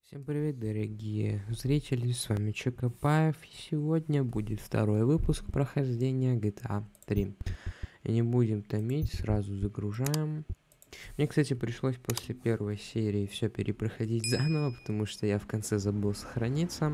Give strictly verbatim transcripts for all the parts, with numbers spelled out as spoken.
Всем привет, дорогие зрители, с вами Чокопаев, и сегодня будет второй выпуск прохождения джи ти эй три. И не будем томить, сразу загружаем. Мне, кстати, пришлось после первой серии все перепроходить заново, потому что я в конце забыл сохраниться.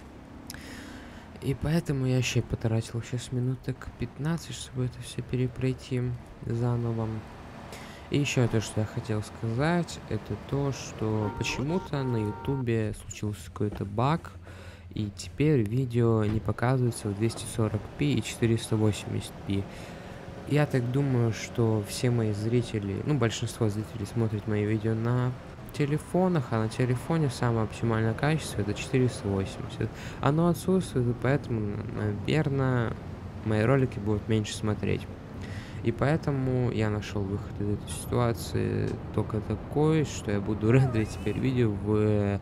И поэтому я еще потратил сейчас минуток пятнадцать, чтобы это все перепройти заново. И еще то, что я хотел сказать, это то, что почему-то на ютубе случился какой-то баг, и теперь видео не показывается в двести сорок пи и четыреста восемьдесят пи. Я так думаю, что все мои зрители, ну, большинство зрителей смотрят мои видео на телефонах, а на телефоне самое оптимальное качество это четыреста восемьдесят. Оно отсутствует, и поэтому, наверное, мои ролики будут меньше смотреть. И поэтому я нашел выход из этой ситуации только такой, что я буду рендерить теперь видео в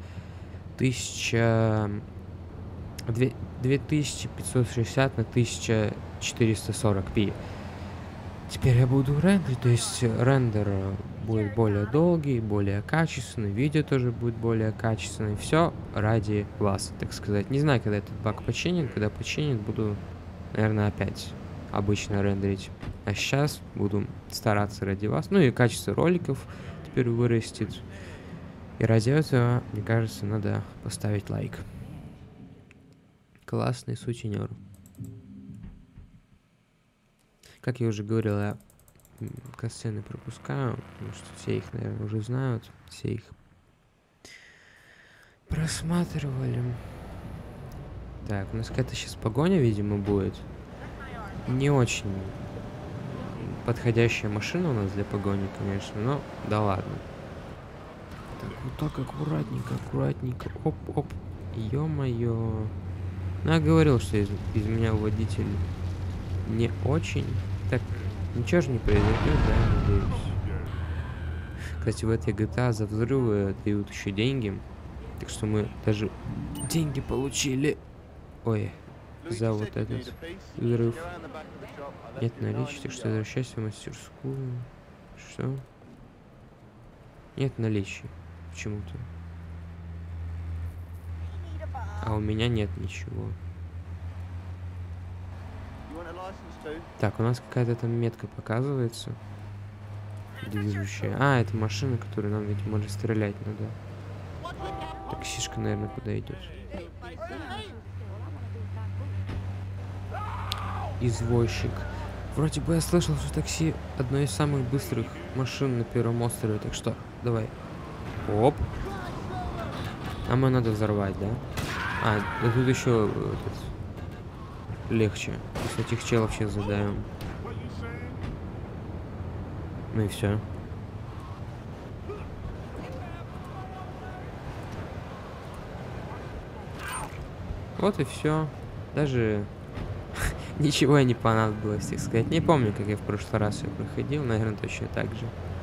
две тысячи пятьсот шестьдесят на тысяча четыреста сорок пи. Теперь я буду рендерить, то есть рендер будет более долгий, более качественный, видео тоже будет более качественное. Все ради вас, так сказать. Не знаю, когда этот баг починит, когда починит, буду, наверное, опять обычно рендерить. А сейчас буду стараться ради вас. Ну и качество роликов теперь вырастет. И ради этого, мне кажется, надо поставить лайк. Классный сутенер. Как я уже говорил, я катсцены пропускаю, потому что все их, наверное, уже знают. Все их просматривали. Так, у нас какая-то сейчас погоня, видимо, будет. Не очень подходящая машина у нас для погони, конечно, но да ладно. Так, вот так аккуратненько, аккуратненько. Оп-оп. Ё-моё. Ну, я говорил, что из, из меня водитель не очень. Так, ничего же не произойдет, да, надеюсь. Кстати, в этой джи ти эй за взрывы дают еще деньги. Так что мы даже деньги получили. Ой, за вот этот взрыв. Нет наличия, так что возвращайся в мастерскую. Что? Нет наличия. Почему-то. А у меня нет ничего. Так, у нас какая-то там метка показывается. Движущая. А, это машина, которую нам ведь может стрелять надо. Таксишка, наверное, подойдет. Извозчик. Вроде бы я слышал, что такси одно из самых быстрых машин на первом острове, так что давай. Оп. А мы надо взорвать, да? А, да тут еще этот, легче. Если этих челов сейчас задаем. Ну и все. Вот и все. Даже ничего не понадобилось, так сказать. Не помню, как я в прошлый раз ее проходил. Наверное, точно так же.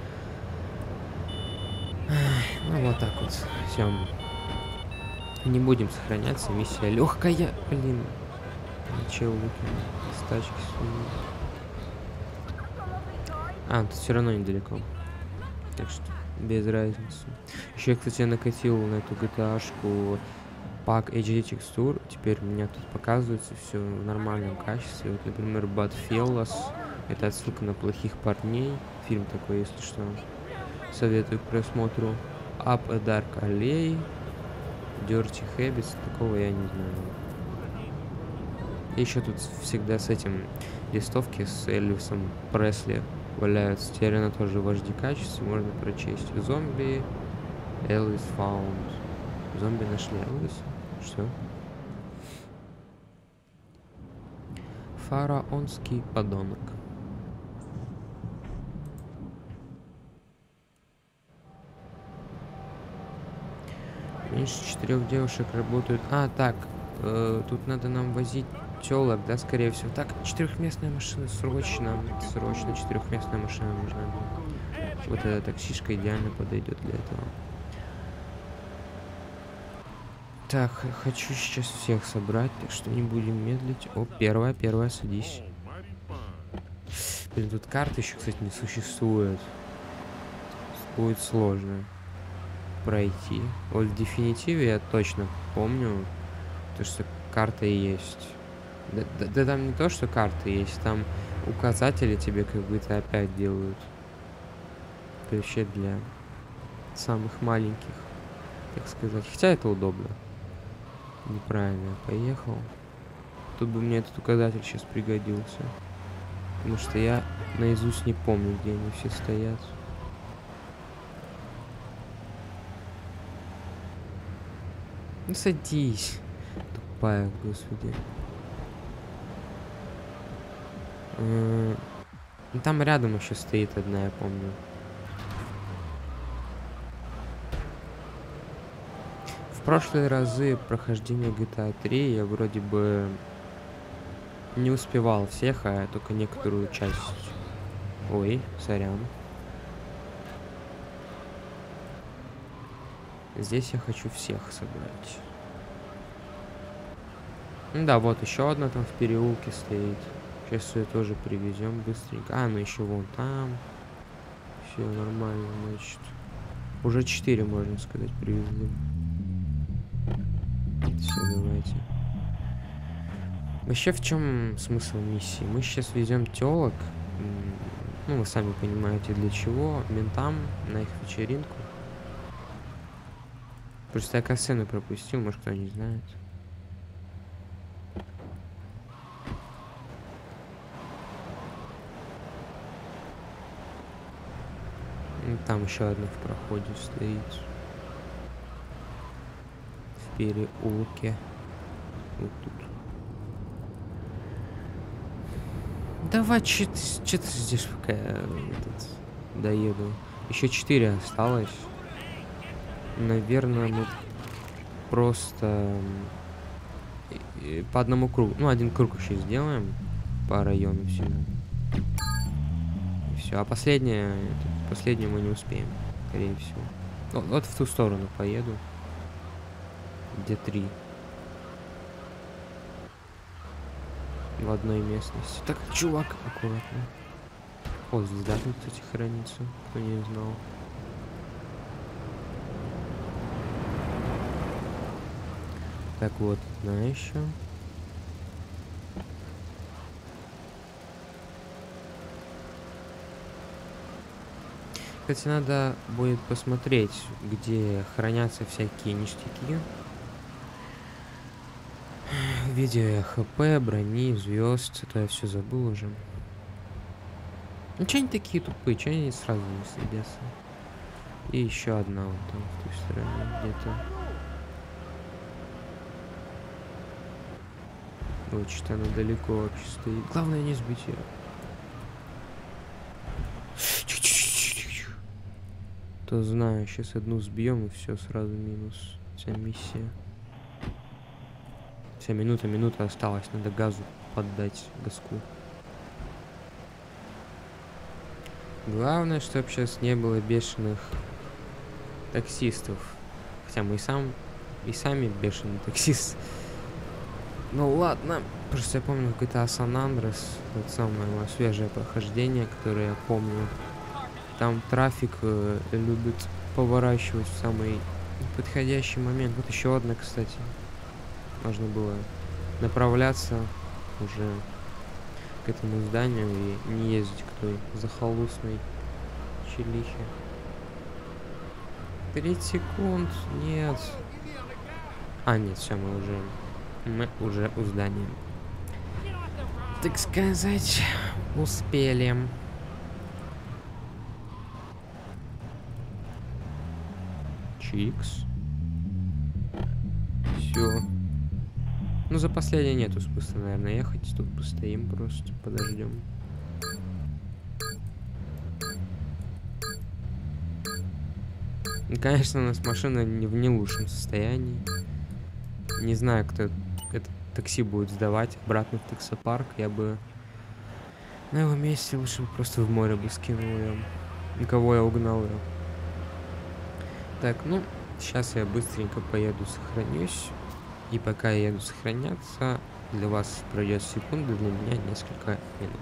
Ну, вот так вот. Все. Не будем сохраняться. Миссия легкая. Блин. Ничего выкинул. С тачки сунул. А, тут все равно недалеко. Так что без разницы. Еще я, кстати, накатил на эту джи ти эй-шку пак эйч ди текстур. Теперь у меня тут показывается все в нормальном качестве. Вот, например, Bad Fellas. Это отсылка на плохих парней. Фильм такой, если что. Советую к просмотру. Up a Dark Alley. Dirty Habits. Такого я не знаю. И еще тут всегда с этим листовки с Элвисом Пресли валяются. Теперь она тоже в эйч ди качестве. Можно прочесть. Зомби. Elvis found. Зомби нашли Элвиса. Что? Фараонский подонок. Меньше четырех девушек работают. А, так. Э, тут надо нам возить телок, да, скорее всего. Так, четырехместная машина, срочно. Срочно четырехместная машина нужна. Вот эта таксишка идеально подойдет для этого. Так, хочу сейчас всех собрать, так что не будем медлить. О, первая, первая, садись. Блин, тут карты еще, кстати, не существует. Будет сложно. пройти. Вот в Дефинитиве я точно помню, то, что карта есть. Да, да, да там не то, что карты есть, там указатели тебе как будто опять делают. Это вообще для самых маленьких, так сказать. Хотя это удобно. Неправильно я поехал. Тут бы мне этот указатель сейчас пригодился. Потому что я наизусть не помню, где они все стоят. Ну садись. Тупая, господи. Ну, там рядом еще стоит одна, я помню. В прошлые разы прохождения джи ти эй три я вроде бы не успевал всех, а только некоторую часть. Ой, сорян. Здесь я хочу всех собрать. Ну да, вот еще одна там в переулке стоит. Сейчас ее тоже привезем быстренько. А, ну еще вон там. Все нормально, значит. Уже четыре, можно сказать, привезли. Все, давайте. Вообще, в чем смысл миссии? Мы сейчас везем телок. Ну, вы сами понимаете, для чего. Ментам на их вечеринку. Просто я касцену пропустил, может, кто не знает. Там еще одна в проходе стоит. В переулке. Вот тут. Давай, что-то здесь пока я этот, доеду. Еще четыре осталось. Наверное, мы просто по одному кругу. Ну, один круг еще сделаем. По району всему. И все. А последнее, последнее мы не успеем, скорее всего. Вот, вот в ту сторону поеду. Где три. В одной местности. Так, чувак, аккуратно. О, звезда тут, кстати, хранится. Кто не знал. Так вот, одна еще. Кстати, надо будет посмотреть, где хранятся всякие ништяки. В виде хп, брони, звезд. Это я все забыл уже. Ну, че они такие тупые? Че они сразу не садятся? И еще одна вот там, в той стороне, где-то. Ой, что-то она далеко вообще стоит. Главное не сбить ее. То знаю, сейчас одну сбьем и все, сразу минус. Вся миссия. Вся минута, минута осталась. Надо газу поддать, газку. Главное, чтобы сейчас не было бешеных таксистов. Хотя мы и сам, и сами бешеный таксист. Ну ладно. Просто я помню в джи ти эй San Andreas, это самое мое свежее прохождение, которое я помню. Там трафик э, любит поворачивать в самый подходящий момент. Вот еще одна, кстати. Можно было направляться уже к этому зданию и не ездить к той захолустной челихе. тридцать секунд. Нет. А, нет, все, мы уже... Мы уже у здания. Так сказать, успели. Чикс. Все. Ну, за последнее нету смысла, наверное, ехать. Тут постоим просто, подождем. И, конечно, у нас машина не в не лучшем состоянии. Не знаю, кто это такси будет сдавать обратно в таксопарк. Я бы на его месте лучше бы просто в море бы скинул ее. Никого я угнал ее. Так, ну, сейчас я быстренько поеду, сохранюсь. И пока я еду сохраняться, для вас пройдет секунда, для меня несколько минут.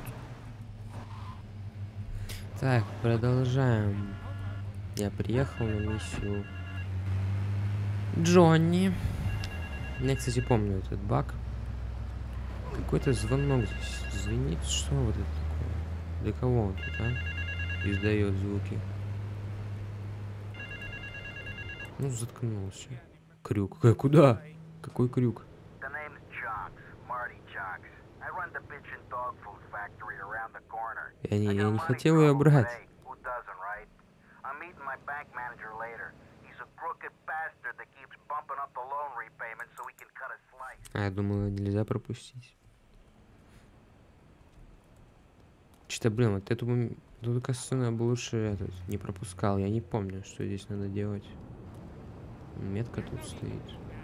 Так, продолжаем. Я приехал на миссию Джонни. Я, кстати, помню этот баг. Какой-то звонок здесь звенит. Что вот это такое? Для кого он тут, а? Издает звуки. Ну, заткнулся. Крюк. Э, куда? Какой крюк? Я не, я не хотел ее брать. А я думал, нельзя пропустить. Что-то, блин, вот эту, эту касцену я бы лучше этот, не пропускал. Я не помню, что здесь надо делать. Метка тут стоит.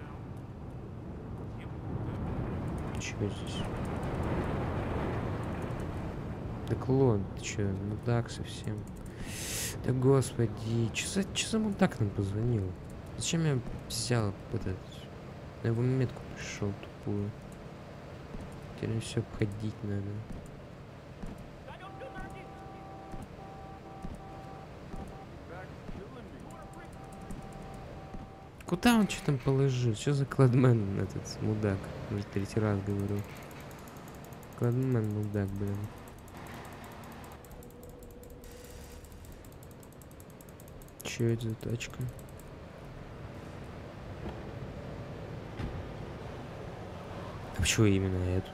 Чего здесь? Да клон, ты чё, мудак совсем. Да господи, чё за, чё за мудак нам позвонил? Зачем я взял этот... На его метку пришел тупую. Теперь все обходить надо. Куда он что там положил? Что за кладмен этот мудак? Уже третий раз говорю. Кладмен мудак, блин. Чё это за тачка? А почему именно эту?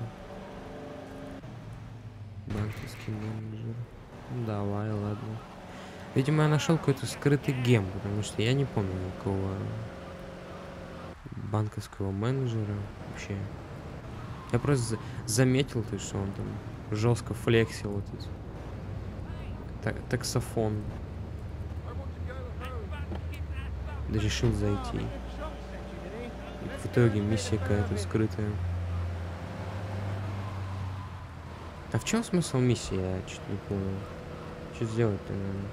Банковский менеджер. Ну, давай, ладно. Видимо, я нашел какой-то скрытый гем, потому что я не помню никакого банковского менеджера вообще. Я просто заметил, то, что он там жестко флексил вот этот так, таксофон. Да решил зайти. И в итоге миссия какая-то скрытая. А в чем смысл миссии? Я что-то не понял. Что сделать-то, наверное?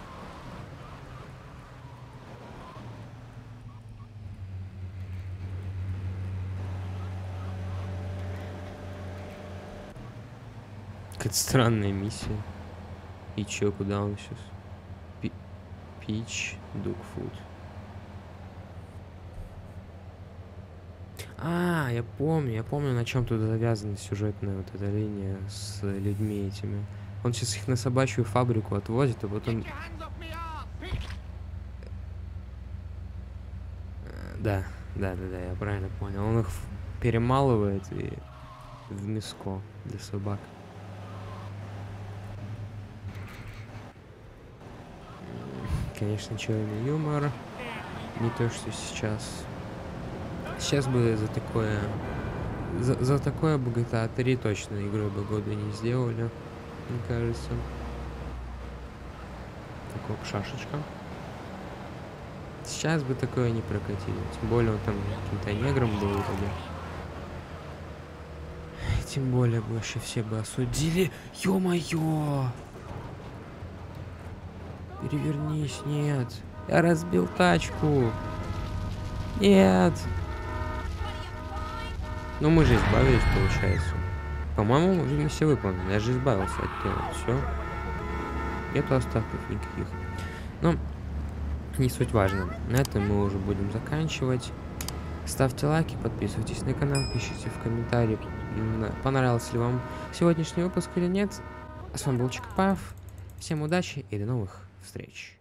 Какая-то странная миссия. И чё, куда он сейчас? Пи Пич, Догфуд. А, я помню, я помню, на чем тут завязана сюжетная вот эта линия с людьми этими. Он сейчас их на собачью фабрику отвозит, а потом... Да, да, да, да, я правильно понял. Он их перемалывает и в мяско для собак. Конечно, черный юмор. Не то, что сейчас. Сейчас бы за такое... За, за такое бы джи ти эй три точно игрой бы года не сделали, мне кажется. Такая шашечка. Сейчас бы такое не прокатили. Тем более он там каким-то негром был вроде. Тем более больше все бы осудили. Ё-моё! Перевернись, нет. Я разбил тачку. Нет. Ну мы же избавились, получается. По-моему, миссия выполнена. Я же избавился от тела. Все. Нету остатков никаких. Но не суть важно. На этом мы уже будем заканчивать. Ставьте лайки, подписывайтесь на канал, пишите в комментарии, понравился ли вам сегодняшний выпуск или нет. С вами был Чикопаев. Всем удачи и до новых встреч.